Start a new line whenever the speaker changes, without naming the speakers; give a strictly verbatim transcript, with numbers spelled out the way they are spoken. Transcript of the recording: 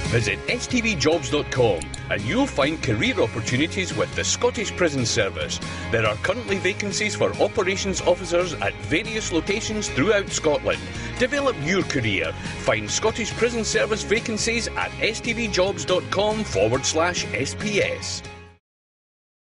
Visit s t v jobs dot com and you'll find career opportunities with the Scottish Prison Service. There are currently vacancies for operations officers at various locations throughout Scotland. Develop your career. Find Scottish Prison Service vacancies at s t v jobs dot com forward slash S P S.